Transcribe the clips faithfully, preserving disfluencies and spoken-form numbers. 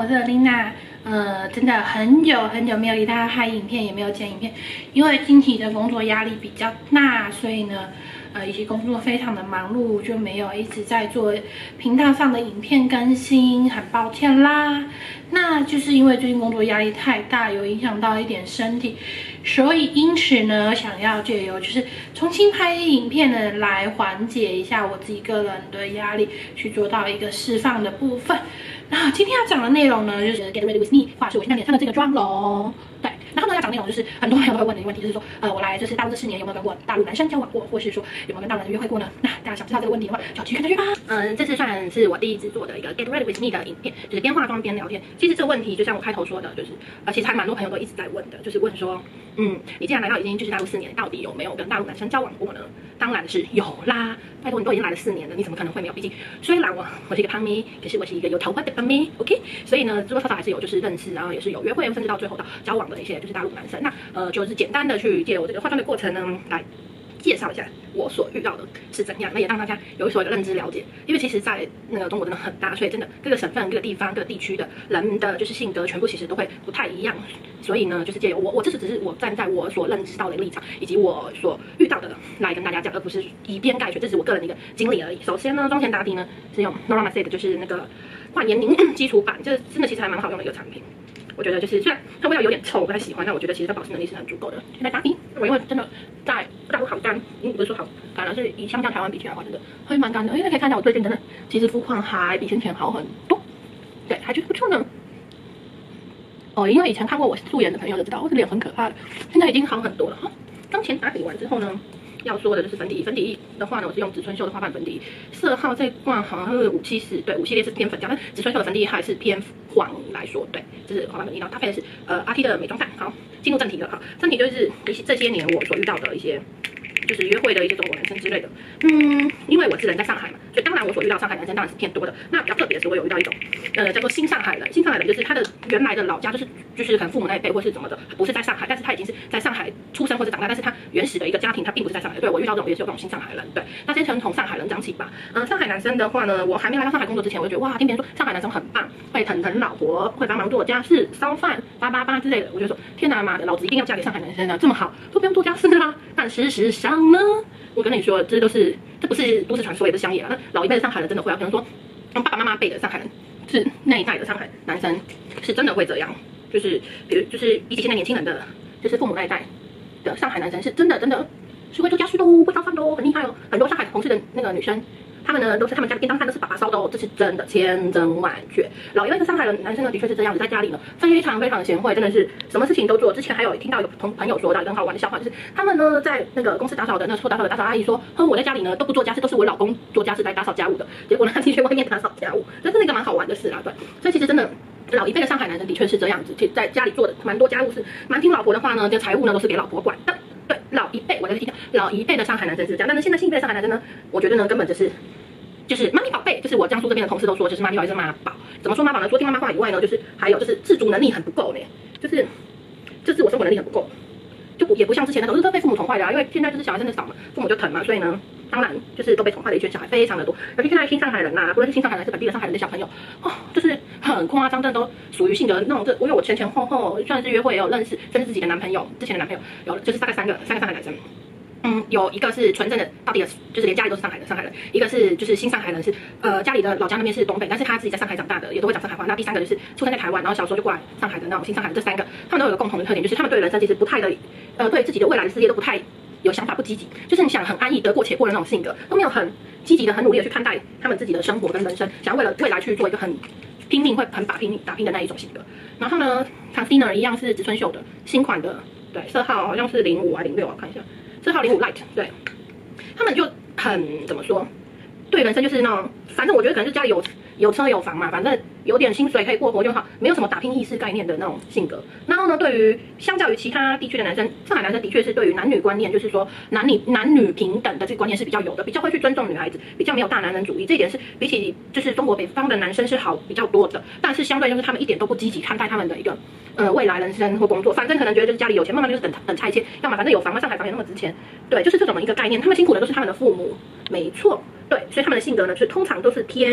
是 Lina， 呃，真的很久很久没有给大家拍影片，也没有剪影片，因为近期的工作压力比较大，所以呢，呃，以及工作非常的忙碌，就没有一直在做频道上的影片更新，很抱歉啦。那就是因为最近工作压力太大，有影响到一点身体，所以因此呢，想要借由就是重新拍影片呢，来缓解一下我自己个人的压力，去做到一个释放的部分。那今天要讲的内容呢，就是 Get Ready With Me， 画是我现在脸上的这个妆容。对，然后呢要讲的内容就是很多朋友都会问的一个问题，就是说，呃，我来就是大陆这四年有没有跟过大陆男生交往过，或是说有没有跟大陆男生约会过呢？那大家想知道这个问题的话，就要继续看下去吧。嗯，这次算是我第一次做的一个 Get Ready With Me 的影片，就是边化妆边聊天。其实这个问题就像我开头说的，就是呃，其实还蛮多朋友都一直在问的，就是问说，嗯，你既然来到已经就是大陆四年，到底有没有跟大陆男生交往过呢？当然是有啦，拜托你都已经来了四年了，你怎么可能会没有？毕竟虽然我我是一个胖妹，可是我是一个有桃花的胖妹 ，OK？ 所以呢，多多少少还是有就是认识，然后也是有约会，甚至到最后到交往的一些就是大陆男生。那呃，就是简单的去借由这个化妆的过程呢，来介绍一下我所遇到的是怎样，那也让大家有所的认知了解。因为其实，在那个中国真的很大，所以真的各个省份、各个地方、各个地区的人的就是性格，全部其实都会不太一样。所以呢，就是借由我，我这是只是我站在我所认知到的立场，以及我所遇到的来跟大家讲，而不是以偏概全，这是我个人的一个经历而已。首先呢，妆前打底呢是用 Noramastic 就是那个焕颜凝基础版，这真的其实还蛮好用的一个产品。我觉得就是虽然它味道有点臭，我不太喜欢，但我觉得其实它保湿能力是很足够的。现在打底，我因为真的在大陆好干，嗯，不是说好干，而是以相较台湾比起来的话，真的会蛮干的。因为可以看到我最近真的其实肤况还比先前好很多，对，还觉得不错呢。哦，因为以前看过我素颜的朋友就知道我的脸很可怕的，现在已经好很多了哈。妆前打底完之后呢，要说的就是粉底，粉底的话呢，我是用植村秀的花瓣粉底，色号这一罐好像是五七四，对，五系列是偏粉调，但植村秀的粉底还是偏黄来说，对，这是花瓣粉底，然后搭配的是呃 R T 的美妆蛋。好，进入正题了，好，正题就是这些年我所遇到的一些。就是约会的一些中国男生之类的，嗯，因为我是人在上海嘛，所以当然我所遇到上海男生当然是偏多的。那比较特别的是，我有遇到一种，呃，叫做新上海人。新上海人就是他的原来的老家就是就是可能父母那一辈或是怎么的，不是在上海，但是他已经是在上海出生或者长大，但是他原始的一个家庭他并不是在上海。对，我遇到这种也是有这种新上海人。对，那先从从上海人讲起吧。嗯、呃，上海男生的话呢，我还没来到上海工作之前，我就觉得哇，听别人说上海男生很棒，会疼疼老婆，会帮忙做家事、烧饭、八八八之类的，我就说天哪妈的，老子一定要嫁给上海男生啊，这么好，都不用做家事啦。但事实上呢？我跟你说，这都是这不是都市传说，也不是乡野啊。那老一辈的上海人真的会啊，可能说，爸爸妈妈辈的上海人是那一代的上海男生，是真的会这样。就是比如就是比起现在年轻人的，就是父母那一代的上海男生，是真的真的是会做家事的哦，会烧饭的哦，很厉害哦。很多上海同事的那个女生。他们呢，都是他们家的便当饭都是爸爸烧的哦，这是真的，千真万确。老一辈的上海人男生呢，的确是这样子，在家里呢非常非常贤惠，真的是什么事情都做。之前还有听到有同朋友说到一个很好玩的笑话，就是他们呢在那个公司打扫的那做打扫的打扫阿姨说，哼，我在家里呢都不做家事，都是我老公做家事来打扫家务的。结果呢，他去外面打扫家务，这是一个蛮好玩的事啦，对。所以其实真的。老一辈的上海男生的确是这样子，其实在家里做的蛮多家务事，蛮听老婆的话呢，这财务呢都是给老婆管的。对，老一辈我就是听老一辈的上海男生是这样，但是现在新一辈的上海男生呢，我觉得呢根本就是。就是妈咪宝贝，就是我江苏这边的同事都说，就是妈咪宝贝是妈宝。怎么说妈宝呢？除了听妈妈话以外呢，就是还有就是自主能力很不够呢，就是就自我生活能力很不够，就不也不像之前那种，都被父母宠坏的啊。因为现在就是小孩生的少嘛，父母就疼嘛，所以呢，当然就是都被宠坏的一群小孩非常的多。尤其现在新上海人呐、啊，不论是新上海人是本地的上海人的小朋友，哦，就是很夸张，真的都属于性格那种。这因为我前前后后算是约会也有认识，甚至自己的男朋友，之前的男朋友有就是大概三个三个上海男生。嗯，有一个是纯正的到底的，就是连家里都是上海的上海人；一个是就是新上海人，是呃家里的老家那边是东北，但是他自己在上海长大的，也都会讲上海话。那第三个就是出生在台湾，然后小时候就过来上海的那种新上海人。这三个他们都有一个共同的特点，就是他们对人生其实不太的，呃，对自己的未来的事业都不太有想法，不积极。就是你想很安逸、得过且过的那种性格，都没有很积极的、很努力的去看待他们自己的生活跟人生，想要为了未来去做一个很拼命、会很打拼、打拼的那一种性格。然后呢 ，concealer 一样是植村秀的新款的，对，色号好像是零五啊零六啊，看一下。色号零五 light， 对，他们就很怎么说，对人生就是那种，反正我觉得可能是家里有有车有房嘛，反正有点薪水可以过活就好，没有什么打拼意识概念的那种性格。然后呢，对于相较于其他地区的男生，上海男生的确是对于男女观念，就是说男女男女平等的这个观念是比较有的，比较会去尊重女孩子，比较没有大男人主义。这一点是比起就是中国北方的男生是好比较多的，但是相对就是他们一点都不积极看待他们的一个。呃，未来人生或工作，反正可能觉得就是家里有钱，慢慢就是等等拆迁，要么反正有房嘛，上海房也那么值钱，对，就是这种的一个概念。他们辛苦的都是他们的父母，没错，对，所以他们的性格呢，就是通常都是偏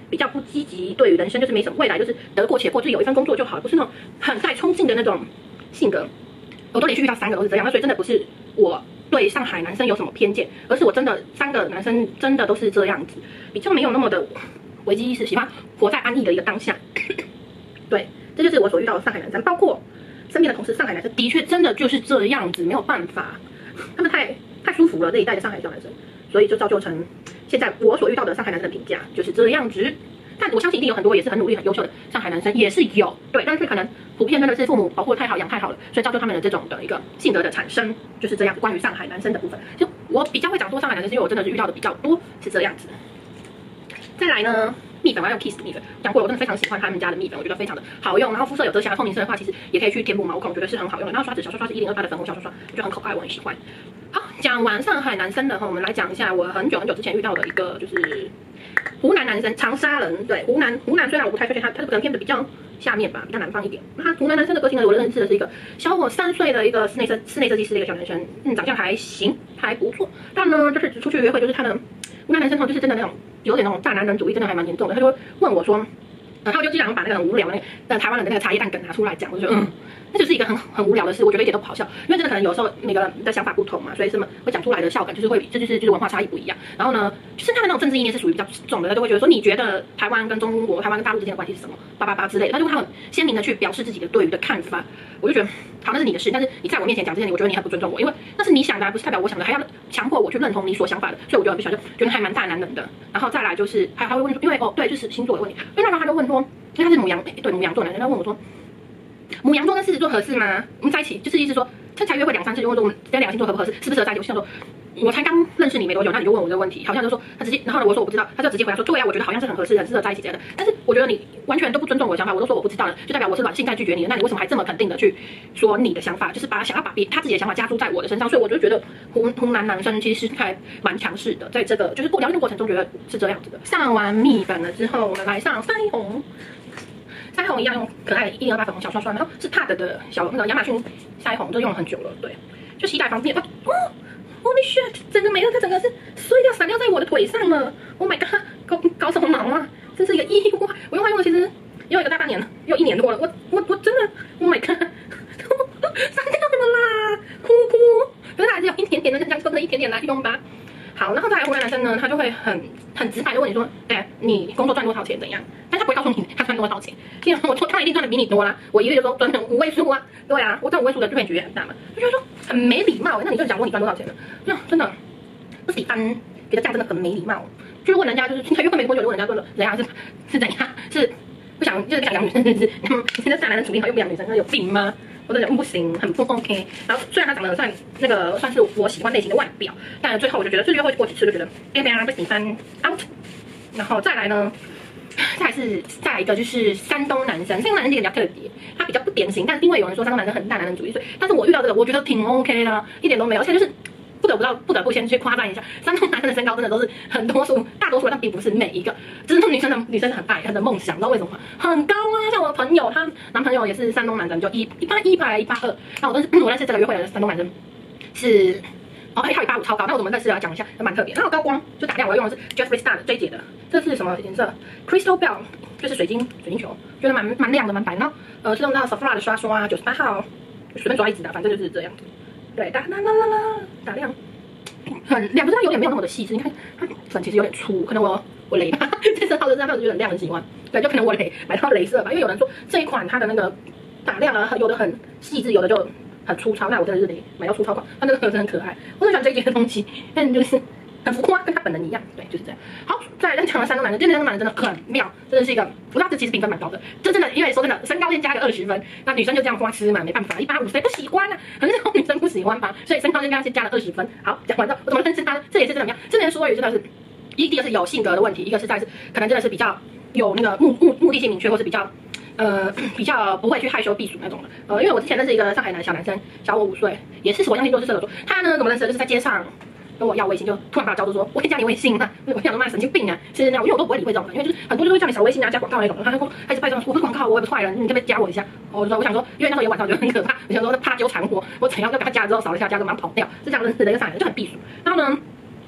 比较不积极，对于人生就是没什么未来，就是得过且过，就是有一份工作就好，不是那种很带冲劲的那种性格。我都连续遇到三个都是这样，那所以真的不是我对上海男生有什么偏见，而是我真的三个男生真的都是这样子，比较没有那么的危机意识，喜欢活在安逸的一个当下。对，这就是我所遇到的上海男生，包括身边的同事，上海男生的确真的就是这样子，没有办法，他们太太舒服了，这一代的上海小男生，所以就造就成现在我所遇到的上海男生的评价就是这样子。但我相信一定有很多也是很努力、很优秀的上海男生，也是有，对，但是可能普遍真的是父母保护太好、养太好了，所以造就他们的这种的一个性格的产生，就是这样。关于上海男生的部分，就我比较会讲说上海男生，是因为我真的是遇到的比较多，是这样子。再来呢，蜜粉我要用 Kiss 的蜜粉，讲过了，我真的非常喜欢他们家的蜜粉，我觉得非常的好用。然后肤色有遮瑕、透明色的话，其实也可以去填补毛孔，我觉得是很好用的。然后刷子小刷刷是一零二八的粉红小刷刷，我觉得很可爱，我很喜欢。好，讲完上海男生的话，我们来讲一下我很久很久之前遇到的一个就是湖南男生，长沙人。对，湖南湖南虽然我不太确定他，他是可能偏的比较下面吧，比较南方一点。那湖南男生的个性呢，我认识的是一个小我三岁的一个室内设室内设计师的一个小男生，嗯，长相还行，还不错。但呢，就是出去约会，就是他的湖南男生哈，就是真的那种有点那种大男人主义，真的还蛮严重的。他就会问我说，呃，他就经常把那个很无聊的那个呃台湾人的那个茶叶蛋梗拿出来讲，我就觉得嗯。那就是一个很很无聊的事，我觉得一点都不好笑，因为真的可能有时候每个人的想法不同嘛，所以什么会讲出来的笑梗就是会，这就是就是文化差异不一样。然后呢，就是他的那种政治意念是属于比较重的，他就会觉得说，你觉得台湾跟中国、台湾跟大陆之间的关系是什么？叭叭叭之类的，他就会很鲜明的去表示自己的对于的看法。我就觉得，好，那是你的事，但是你在我面前讲这些，我觉得你很不尊重我，因为那是你想的，不是代表我想的，还要强迫我去认同你所想法的，所以我就很不喜欢，就觉得还蛮大男人的。然后再来就是，还还会问说，因为哦，对，就是星座的问题，因为那时候他就问说，因为他是牡羊，对牡羊座男生，他问我说。牡羊座跟狮子座合适吗？我们在一起就是意思说，他才约会两三次就问说我们这两个星座合不合适，适不适合在一起？我想说，我才刚认识你没多久，那你就问我这个问题，好像就说他直接，然后呢我说我不知道，他就直接回答说，对啊，我觉得好像是很合适，很适合在一起这样的。但是我觉得你完全都不尊重我的想法，我都说我不知道了，就代表我是软性在拒绝你的。那你为什么还这么肯定的去说你的想法？就是把想要把别他自己的想法加注在我的身上，所以我就觉得湖湖南男生其实还蛮强势的，在这个就是过聊天的过程中，觉得是这样子的。上完蜜粉了之后，我们来上腮红。腮红一样用可爱的一零二八粉红小刷刷，然后是 P A D 的小那个亚马逊腮红，这用了很久了，对，就携带方便。哦 ，Holy shit， 整个没了，它整个是碎掉散掉在我的腿上了。Oh my god， 搞搞什么毛啊？真是一个意外。我用它用了其实用一个大半年了，用一年多了。我我我真的 ，Oh my god， 散掉了啦，哭哭。可是它还是有一点点的，这样抽的一点点来用吧。好，然后再来湖南男生呢，他就会很很直白的问你说，哎，你工作赚多少钱怎样？但他不会告诉你他赚多少钱。其实我说他一定赚的比你多啦，我一个月就说赚五位数啊，对啊，我赚五位数的range也很大嘛，就觉得说很没礼貌。那你就讲过你赚多少钱了？那真的不是一般给的价真的很没礼貌。就是问人家，就是他约会没多久就问人家说人家是是怎样？是不想就是不想养女生，是不是？你现在大男人主义好又不养女生，那有病吗？我真的不行，很不 OK。然后虽然他长得算那个算是我喜欢类型的外表，但最后我就觉得，这约会过几次就觉得，哎呀不喜欢 out。然后再来呢，再来是再来一个就是山东男生，山东男生这个比较特别，他比较不典型，但是因为有人说山东男生很大男人主义，所以但是我遇到这个我觉得挺 OK 的，一点都没有，而且就是。不得不到，不得不先去夸赞一下，山东男生的身高真的都是很多数，大多数，但并不是每一个。真的女生的女生很爱，她的梦想，不知道为什么很高啊。像我的朋友，她男朋友也是山东男生，就一一八一排一八二。那我认识我认识这个约会的山东男生是哦，还有一八五超高。那我怎么认识啊？讲一下，蛮特别。然后高光就打亮，我用的是 Jeffree Star 的 J 姐的，这是什么颜色 ？Crystal Bell， 就是水晶水晶球，觉得蛮蛮亮的，蛮白。然后呃是用到 Sephora 的刷刷，九十八号，随便抓一支的，反正就是这样子。对，打啦啦啦啦，打亮。很亮，可是它有点没有那么的细致。你看它粉其实有点粗，可能我我雷吧，这色号的这样就有点亮，很喜欢。对，就可能我雷买到雷色吧，因为有人说这一款它的那个打亮啊，有的很细致，有的就很粗糙。那我真的是雷买到粗糙款，它那个盒子很可爱，我很喜欢这一件的东西，但就是很浮夸，跟他本人一样。对，就是这样。好，再来讲了山东男人，这山东男人真的很妙，真的是一个，我知道这其实评分蛮高的，这真的因为说真的，身高先加个二十分，那女生就这样花痴嘛，没办法，一八五谁不喜欢啊？很少女生不喜欢吧，所以身高先刚刚先加了二十分。好，讲完之后，我怎么认识他？这也是真的怎么样？这人说语真的是，一第二是有性格的问题，一个是在是可能真的是比较有那个目目目的性明确，或是比较。呃，比较不会去害羞避暑那种的。呃，因为我之前认识一个上海男小男生，小我五岁，也是火象星座是射手座。他呢怎么认识的？就是在街上跟我要微信，就突然把我叫住说，我可以加你微信吗？我想说妈神经病啊！其实那样，因为我都不会理会这种的，因为就是很多就会叫你小微信啊，加广告那种。他就说，他一直拜托我不是广告，我也不是坏人，你可不可以加我一下？我就说，我想说，因为那时候有晚上，我觉得很可怕，我想说怕纠缠我，我怎样就把他加了之后扫了一下，加个马上跑掉，是这样认识的一个上海人，就很避暑。然后呢？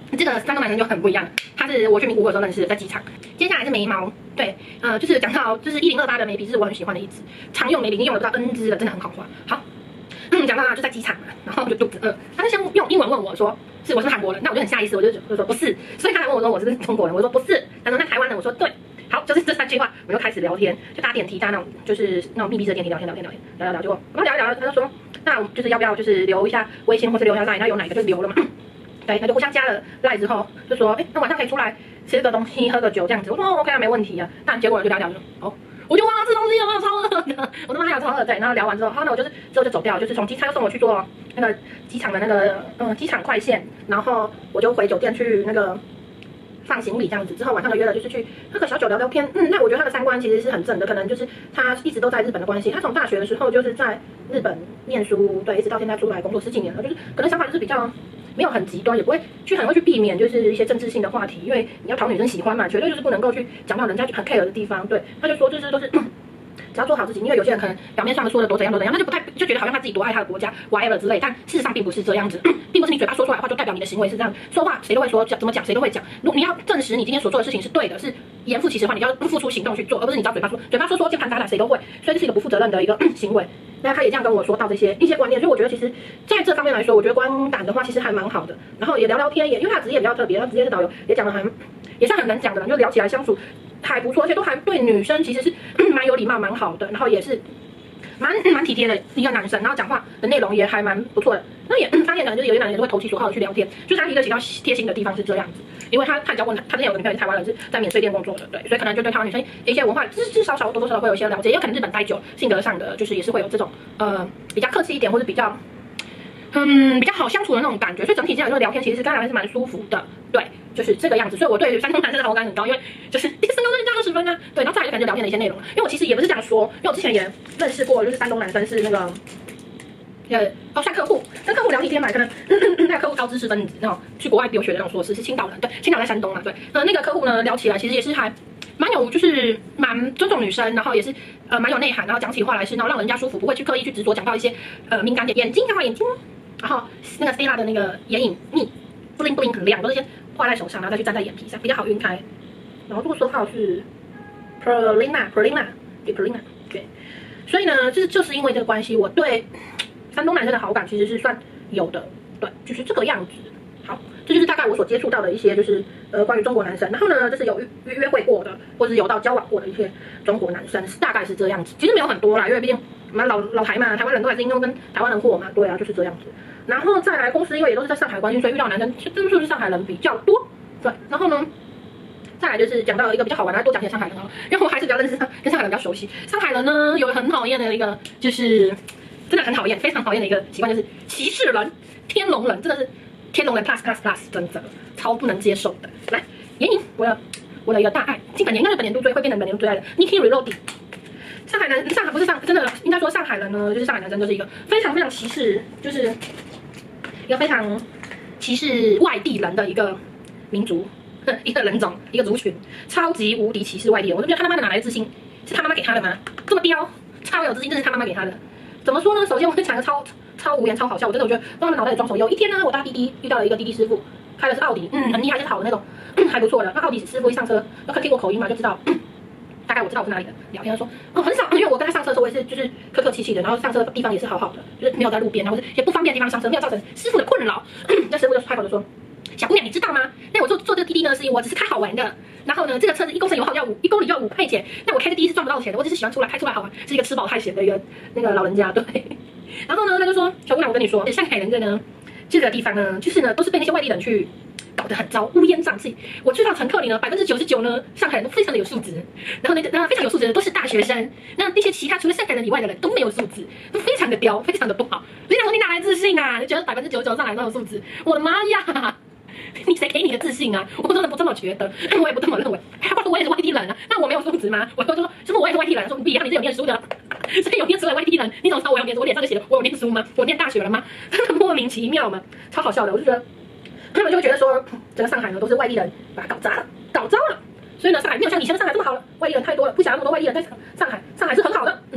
这个山东男生就很不一样，他是我去名古屋的时候认识的，在机场。接下来是眉毛，对，呃，就是讲到就是一零二八的眉笔是我很喜欢的一支，常用眉笔已经用了不到 N 支了，真的很好画。好，嗯，讲到就在机场嘛，然后就肚子饿，他就先用英文问我说，是我是韩国人，那我就很下意识，我就就说不是，所以他还问我说我是不是中国人，我说不是，他说那台湾人，我说对。好，就是这三句话，我们就开始聊天，就搭电梯，搭那种就是那种密闭式的电梯聊天聊天聊天聊聊聊，结果然后聊一聊，他就说，那我们就是要不要就是留一下微信或者留一下 line， 他有哪一个就留了嘛。对，他就互相加了 line 之后，就说，哎，那晚上可以出来吃个东西，喝个酒这样子。我说、哦、OK 啊，没问题啊。那结果就聊聊就，哦，我就哇吃东西有没有超饿的？我他妈还有超饿对。然后聊完之后，好，那我就是之后就走掉，就是从机场又送我去坐那个机场的那个嗯机场快线，然后我就回酒店去那个。放行李这样子，之后晚上就约了，就是去喝个小酒聊聊天。嗯，那我觉得他的三观其实是很正的，可能就是他一直都在日本的关系。他从大学的时候就是在日本念书，对，一直到现在出来工作十几年了，就是可能想法就是比较没有很极端，也不会去很会去避免就是一些政治性的话题，因为你要讨女生喜欢嘛，绝对就是不能够去讲到人家很 care 的地方。对，他就说就是都是。嗯只要做好自己，因为有些人可能表面上说的多怎样多怎样，他就不太就觉得好像他自己多爱他的国家 whatever 之类，但事实上并不是这样子，并不是你嘴巴说出来的话就代表你的行为是这样。说话谁都会说，讲怎么讲谁都会讲。如果你要证实你今天所做的事情是对的，是严复其实的话，你就要付出行动去做，而不是你只要嘴巴说，嘴巴说说键盘打打谁都会，所以这是一个不负责任的一个行为。那他也这样跟我说到这些一些观念，所以我觉得其实在这方面来说，我觉得观感的话其实还蛮好的。然后也聊聊天，也因为他职业比较特别，他职业是导游，也讲的很也算很能讲的人，就聊起来相处。还不错，而且都还对女生其实是蛮有礼貌、蛮好的，然后也是蛮蛮体贴的一个男生，然后讲话的内容也还蛮不错的。那也发现可能就是有些男人也是会投其所好的去聊天，就是他一个比较贴心的地方是这样子，因为他他比较问他，他之前有个女朋友是台湾人，是在免税店工作的，对，所以可能就对台湾女生一些文化至至少少多多少少会有一些了解，也有可能日本待久，性格上的就是也是会有这种呃比较客气一点，或者比较。嗯，比较好相处的那种感觉，所以整体这样就是聊天，其实跟他聊天是蛮舒服的，对，就是这个样子。所以我对山东男生的好感很高，因为就是第三高就是加二十分啊，对，然后再来就感觉聊天的一些内容，因为我其实也不是这样说，因为我之前也认识过，就是山东男生是那个，呃，哦，算客户，跟客户聊天嘛，可能那个客户高知识分子，那种去国外留学的那种硕士，是青岛人，对，青岛在山东嘛，对，呃，那个客户呢聊起来其实也是还。蛮有，就是蛮尊重女生，然后也是呃蛮有内涵，然后讲起话来是，然后让人家舒服，不会去刻意去执着讲到一些呃敏感点，眼睛干嘛眼睛，然后那个 Stella 的那个眼影蜜，bling bling 很亮，都是先画在手上，然后再去粘在眼皮上，比较好晕开。然后这个色号是 Perlina Perlina 对 Perlina 对，所以呢，就是就是因为这个关系，我对山东男生的好感其实是算有的，对，就是这个样子。好，这就是大概我所接触到的一些，就是呃关于中国男生。然后呢，就是有约约会过的，或者是有到交往过的一些中国男生，大概是这样子。其实没有很多啦，因为毕竟我们老老台嘛，台湾人都还是应用跟台湾人货嘛，对啊，就是这样子。然后再来公司，因为也都是在上海关系，所以遇到男生真的是上海人比较多。对，然后呢，再来就是讲到一个比较好玩的，多讲些上海人哦，因为我还是比较认识他，跟上海人比较熟悉。上海人呢，有很讨厌的一个，就是真的很讨厌，非常讨厌的一个习惯，就是歧视人、天龙人，真的是。天龙人 plus plus plus 真的超不能接受的。来，眼影，我的我的一个大爱，基本年应该是本年度最会变成本年度最爱的 Niki Reloading。上海男，上海不是上，真的应该说上海人呢，就是上海男生就是一个非常非常歧视，就是一个非常歧视外地人的一个民族，一个人种，一个族群，超级无敌歧视外地人。我就觉得他他妈的哪来的自信？是他妈妈给他的吗？这么刁，超有自信，这是他妈妈给他的。怎么说呢？首先我会讲个超超无言、超好笑，我真的我觉得让他们脑袋里装手有一天呢，我搭滴滴遇到了一个滴滴师傅，开的是奥迪，嗯，很厉害，就是好的那种，嗯，还不错的。那奥迪师傅一上车，要看听我口音嘛，就知道，嗯、大概我知道我是哪里的。聊天他说，哦，很少，因为我跟他上车的时候，我也是就是客客气气的，然后上车的地方也是好好的，就是没有在路边，然后也不方便的地方上车，没有造成师傅的困扰。那师傅就开口就说。小姑娘，你知道吗？那我坐坐这个滴滴呢，是因为我只是开好玩的。然后呢，这个车子一公升油耗要五，一公里就要五块钱。那我开个滴滴是赚不到钱的，我只是喜欢出来开出来好玩，是一个吃饱太闲的一个那个老人家。对。然后呢，他就说，小姑娘，我跟你说，上海人这呢，这个地方呢，就是呢，都是被那些外地人去搞得很糟，乌烟瘴气。我去到乘客里呢，百分之九十九呢，上海人都非常的有素质。然后那个那非常有素质的都是大学生。那那些其他除了上海人以外的人都没有素质，都非常的刁，非常的不好。我就想说，你哪来自信啊？你觉得百分之九十九上海人都有素质？我的妈呀！你谁给你的自信啊？我真的不这么觉得，我也不这么认为。他说我也是外地人啊，那我没有素质吗？我就说师傅我也是外地人，说你比他你是有念书的，所以有念书的外地人，你怎么知道我有念书？我脸上就写了我有念书吗？我念大学了吗？莫名其妙嘛，超好笑的。我就觉得他们就会觉得说，整个上海呢都是外地人把它搞砸了，搞糟了。所以呢，上海没有像以前的上海这么好了，外地人太多了，不想那么多外地人在上海，上海是很好的。嗯，我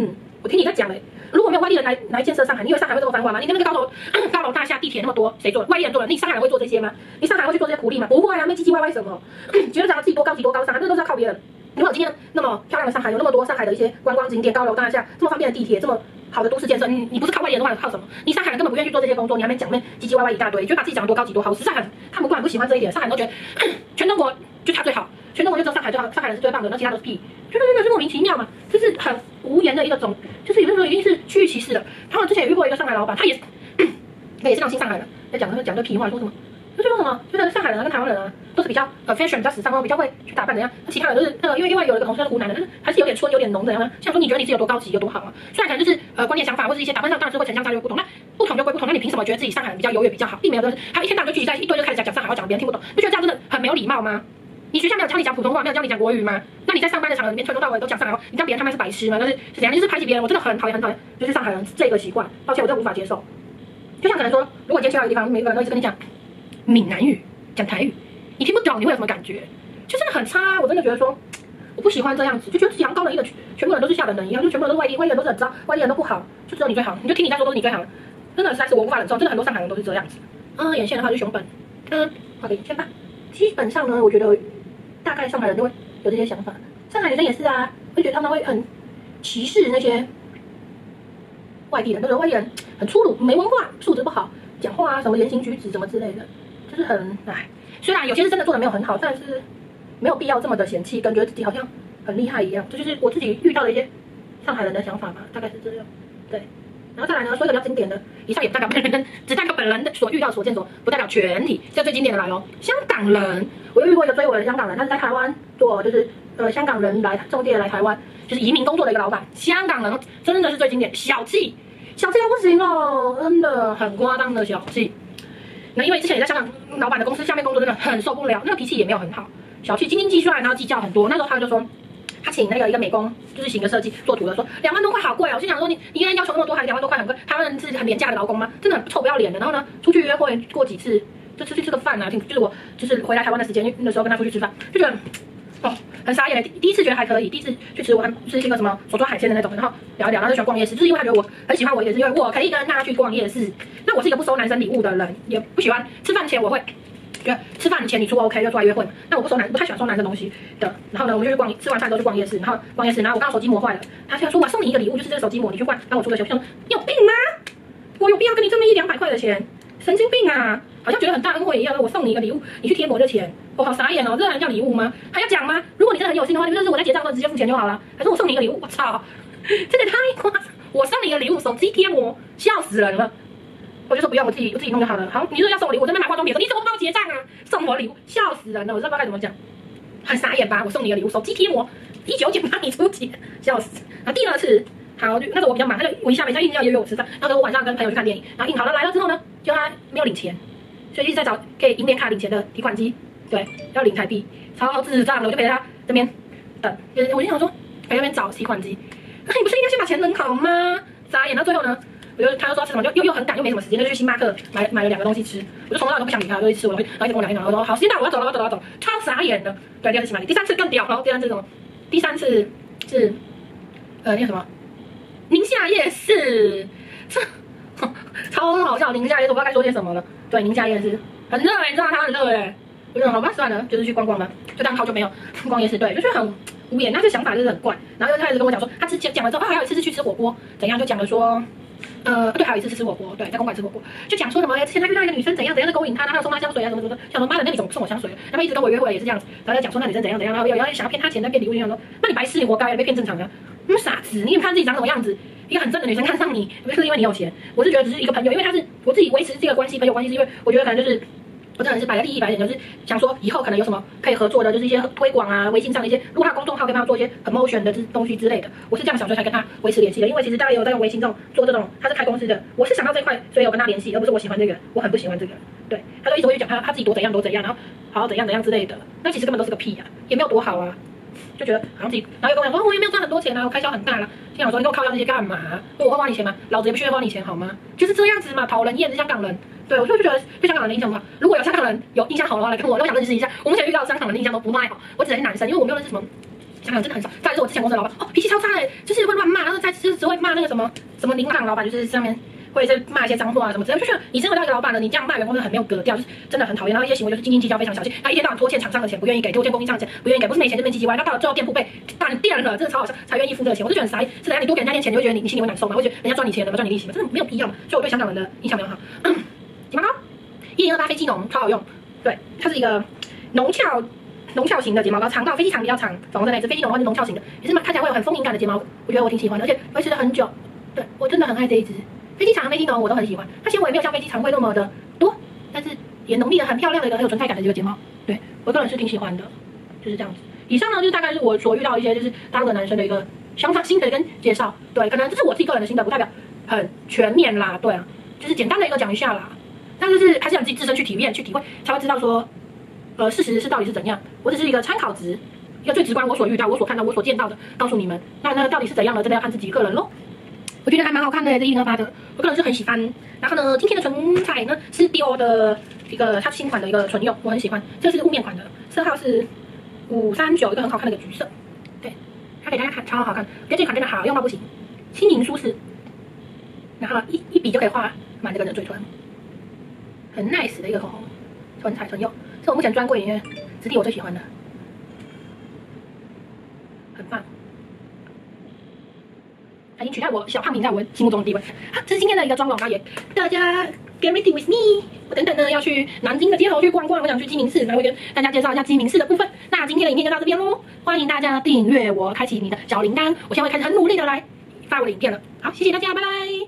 听你在讲嘞。如果没有外地人来来建设上海，你以为上海会这么繁华吗？你看那个高楼高楼大厦、地铁那么多，谁做？外地人做的。你上海人会做这些吗？你上海会去做这些苦力吗？不会啊，那唧唧歪歪什么？觉得讲自己多高级多高尚，那都是要靠别人。如果今天那么漂亮的上海，有那么多上海的一些观光景点、高楼大厦，这么方便的地铁，这么好的都市建设，你你不是靠外地人的话，靠什么？你上海人根本不愿意去做这些工作，你还没讲那唧唧歪歪一大堆，就把自己讲得多高级多好。我实在很看不惯，不喜欢这一点。上海人都觉得全中国就他最好，全中国就只有上海最好，上海人是最棒的，那其他都是屁。觉得真的是莫名其妙嘛，这是很无言的一个种，就是有的时候一定是区域歧视的。他们之前也遇过一个上海老板，他也是，他也是那种新上海人，在讲讲这屁话，说什么？就说什么？就是上海人啊跟台湾人啊，都是比较呃 fashion 比较时尚，然后比较会去打扮怎样。那其他人都是那个，因为因为有一个同事是湖南的，但是还是有点春有点浓怎样呢？像说你觉得你自己有多高级有多好啊？虽然可能就是呃观念想法或者一些打扮上当然是会城乡差距不同，那不同就归不同。那你凭什么觉得自己上海人比较优越比较好？并没有，就是还有一天到晚就聚集在一堆就开始讲讲上海话，讲别人听不懂，不觉得这样真的很没有礼貌吗？你学校没有教你讲普通话，没有教你讲国语吗？那你在上班的场合里面从头到尾都讲上海话，你让别人他妈是白痴吗？就是是怎样？就是排挤别人，我真的很讨厌很讨厌，就是上海人这个习惯，抱歉，我真的无法接受。就像可能说，如果今天去到一个地方，每个人都一直跟你讲闽南语、讲台语，你听不懂，你会有什么感觉？就真的很差啊！我真的觉得说，我不喜欢这样子，就觉得自己好像高人一等，全部人都是下等人一样，就全部人都是外地，外地人都是很糟，外地人都不好，就只有你最好，你就听你在说都是你最好，真的实在是我无法忍受，真的很多上海人都是这样子。嗯，眼线的话就是熊本，嗯，画个眼线吧。基本上呢，我觉得大概上海人都会有这些想法，上海女生也是啊，会觉得他们会很歧视那些外地人，都觉得外地人很粗鲁、没文化、素质不好，讲话啊什么言行举止什么之类的，就是很唉。虽然有些是真的做的没有很好，但是没有必要这么的嫌弃，感觉自己好像很厉害一样。这就是我自己遇到的一些上海人的想法吧，大概是这样。对，然后再来呢，说一个比较经典的，以上也不代表本人，只代表本人的所遇到所见所，不代表全体。这最经典的来咯，香港人，我又遇过一个追我的香港人，他是在台湾做，就是呃香港人来中介来台湾，就是移民工作的一个老板。香港人真的是最经典，小气，小气到不行哦，真的很夸张的小气。那因为之前也在香港老板的公司下面工作，真的很受不了，那个脾气也没有很好，小气、斤斤计算，然后计较很多。那时候他就说，他请那个一个美工，就是请个设计做图的，说两万多块好贵哦。我心想说，你你原来要求那么多，还两万多块很贵，台湾人是很廉价的劳工吗？真的很臭不要脸的。然后呢，出去约会过几次，就出去吃个饭啊，就是我就是回来台湾的时间，那时候跟他出去吃饭，就觉得哦很傻眼。第一次觉得还可以，第一次去吃我还吃一个什么手抓海鲜的那种，然后聊一聊，然后就喜欢逛夜市，就是因为他觉得我很喜欢我，也是因为我可以跟他去逛夜市。那我是一个不收男生礼物的人，也不喜欢吃饭前我会。觉得吃饭前你出 OK 就出来约会嘛，那我不收男，不太喜欢收男生东西的。然后呢，我们就去逛，吃完饭之后去逛夜市，然后逛夜市，然后我刚好手机膜坏了，他居然说我送你一个礼物，就是这个手机膜，你去换，然后我出个钱，我想说你有病吗？我有必要跟你这么一两百块的钱？神经病啊！好像觉得很大恩惠一样，我送你一个礼物，你去贴膜的钱，我好傻眼哦，这还叫礼物吗？还要讲吗？如果你真的很有心的话，你就是我在结账的时候直接付钱就好了。还是我送你一个礼物，我操，这个太夸张！我送你一个礼物，手机贴膜，笑死人了。我就说不用，我自己我自己弄就好了。好，你说要送我礼物，我在那买化妆品，说你怎么不帮我结账啊？送我礼物，笑死人了！我真的不知道该怎么讲，很傻眼吧？我送你一个礼物，手机贴膜，一九九帮你出钱，笑死！然后第二次，好，就那时候我比较忙，他就我一下没下硬要约约我吃饭，然后我晚上跟朋友去看电影，然后印好了来了之后呢，就他没有领钱，所以一直在找可以银联卡领钱的提款机，对，要领台币，超智障的，我就陪着他这边等，就是我就想说陪那边找提款机，那你不是应该先把钱领好吗？傻眼，到最后呢？我就他就说吃什么，就又又很赶，又没什么时间，就去星巴克买买了两个东西吃。我就从头到尾都不想理他，就一吃我东西，然后一直跟我聊一聊。我说好，时间到，我要走了，我要走了，我要走了，超傻眼的。对，第二次星巴克，第三次更屌，然后第三次什么？第三次是呃那个什么宁夏夜市，这超好笑。宁夏夜市我不知道该说些什么了。对，宁夏夜市很热哎、欸，你知道它很热哎、欸。我就好吧，算了，就是去逛逛吧，就当好久没有逛夜市。对，就觉得很无言，他这想法就是很怪。然后又开始跟我讲说，他之前讲了之后，啊，还有一次是去吃火锅，怎样就讲了说。呃，对，还有一次是吃火锅，对，在公馆吃火锅，就讲说什么，之前他遇到一个女生怎样怎样的勾引他，然后还有送他香水啊什么什么的，想说妈的，那你怎么不送我香水？然后一直跟我约会也是这样子，然后在讲说那女生怎样怎样，然后有要想要骗他钱，再骗礼物，就想说，那你白痴，你活该，被骗正常的，那么傻子，你也看自己长什么样子，一个很正的女生看上你，不是因为你有钱，我是觉得只是一个朋友，因为他是我自己维持这个关系，朋友关系是因为我觉得可能就是。我真的是摆个利益摆点，就是想说以后可能有什么可以合作的，就是一些推广啊、微信上的一些，如果他公众号可以帮他做一些 promotion 的东西之类的，我是这样想，所以才跟他维持联系的。因为其实大家有在用微信这种做这种，他是开公司的，我是想到这块，所以我跟他联系，而不是我喜欢这个人，我很不喜欢这个人。对，他就一直会去讲他他自己多怎样多怎样，然后好好怎样怎样之类的，那其实根本都是个屁啊，也没有多好啊。就觉得好像自己，然后又跟我讲说，我也没有赚很多钱啊，我开销很大啦。心想说，你跟我靠要这些干嘛？我会花你钱吗？老子也不需要花你钱好吗？就是这样子嘛，讨人厌的香港人。对，我就觉得对香港人的印象不好。如果有香港人有印象好的话，来跟我，我想认识一下。我目前遇到的香港人的印象都不太好，我只能是男生，因为我没有认识什么香港人，真的很少。再来是我之前公司的老板，哦，脾气超差哎、欸，就是会乱骂，然后再就是只会骂骂那个什么什么琳琅老板，就是上面会是骂一些脏话啊什么之类的，就觉得你身为那个老板了，你这样骂员工真的很没有格调，就是真的很讨厌。然后一些行为就是斤斤计较，非常小气，他一天到晚拖欠厂商的钱，不愿意给，拖欠供应商的钱，不愿意给，不是没钱就边唧唧歪。那到了最后店铺被断电了，真的超好笑，才愿意付这个钱，我就觉得很傻眼。是怎样？你多给人家点钱，你会觉得你你心里会难受吗？会觉得人家赚你钱了，赚你利息吗？真的没有必要嘛。所以我对香港人的印象没有好。睫毛膏一零二八飞机浓超好用，对，它是一个浓翘。浓翘型的睫毛膏，长到飞机长比较长，粉红色那支飞机浓的话是浓翘型的，也是看起来会有很丰盈感的睫毛，我觉得我挺喜欢的，而且维持了很久。对我真的很爱这一支飞机长、飞机浓，我都很喜欢。它纤维没有像飞机长会那么的多，但是也浓密的很漂亮的一个很有存在感的这个睫毛，对我个人是挺喜欢的，就是这样子。以上呢就是大概是我所遇到一些就是大陆的男生的一个相当心得跟介绍，对，可能这是我自己个人的心得，不代表很全面啦，对啊，就是简单的一个讲一下啦。但就是还是要自己自身去体验、去体会，才会知道说。呃，事实是到底是怎样？我只是一个参考值，一个最直观我所遇到、我所看到、我所见到的，告诉你们。那那到底是怎样的，真的要看自己个人咯。我觉得还蛮好看的，这一零二八的，我个人是很喜欢。然后呢，今天的唇彩呢是 Dior 的一个它新款的一个唇釉，我很喜欢。这是雾面款的，色号是五三九，一个很好看的一个橘色。对，它给大家看，超好看。我觉得这款真的好用到不行，轻盈舒适，然后一一笔就可以画满这个人嘴唇，很 nice 的一个口红，唇彩唇釉。是我目前专柜里面质地我最喜欢的，很棒，它已经取代我小胖饼在我心目中的地位。好，这是今天的一个妆容，然后也大家 get ready with me。我等等呢要去南京的街头去逛逛，我想去鸡鸣寺，然后跟大家介绍一下鸡鸣寺的部分。那今天的影片就到这边喽，欢迎大家订阅我，开启你的小铃铛。我现在会开始很努力的来发我的影片了。好，谢谢大家，拜拜。